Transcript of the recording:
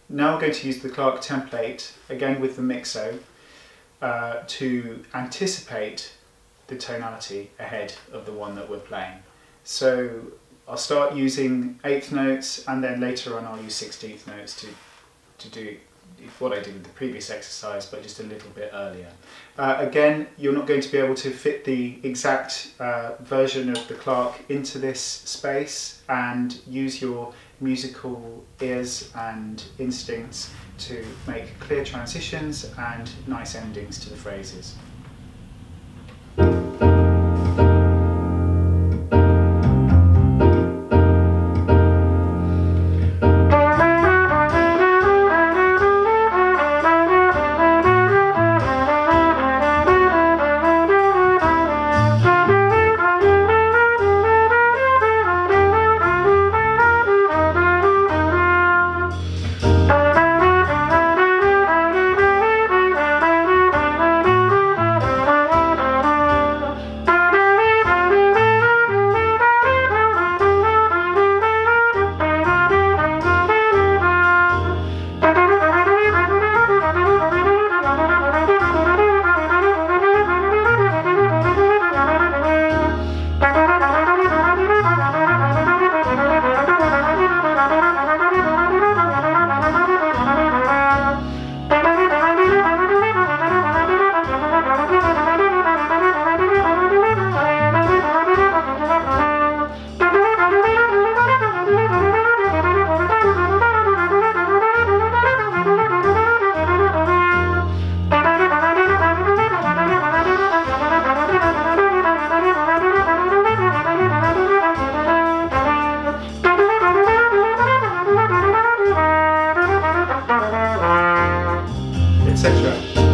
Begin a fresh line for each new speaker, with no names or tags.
Now we're going to use the Clarke template, again with the Mixo, to anticipate the tonality ahead of the one that we're playing. So I'll start using 8th notes, and then later on I'll use 16th notes to do what I did with the previous exercise, but just a little bit earlier. Again, you're not going to be able to fit the exact version of the Clarke into this space, and use your musical ears and instincts to make clear transitions and nice endings to the phrases. Etc.